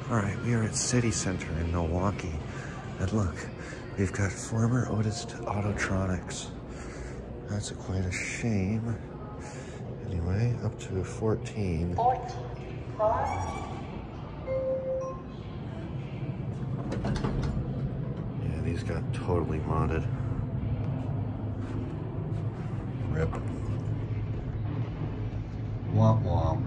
All right, we are at City Center in Milwaukee. And look, we've got former Otis Autotronics. That's quite a shame. Anyway, up to 14. Yeah, these got totally modded. Rip. Womp womp.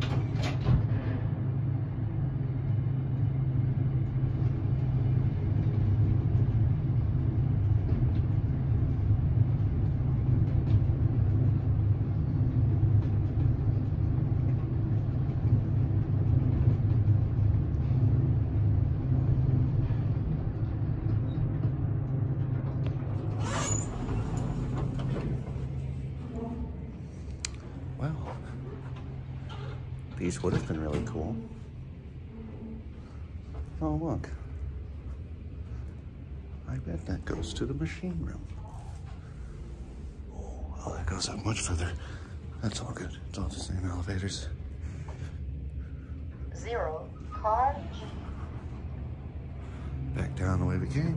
Well, these would have been really cool. Oh, look. I bet that goes to the machine room. Oh, that goes up much further. That's all good. It's all the same elevators. 0, car G. Back down the way we came.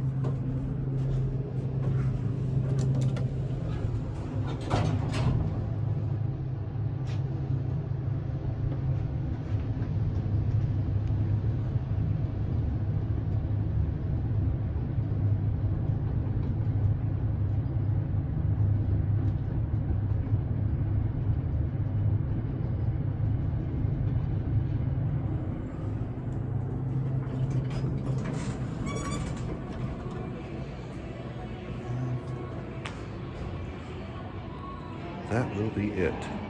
That will be it.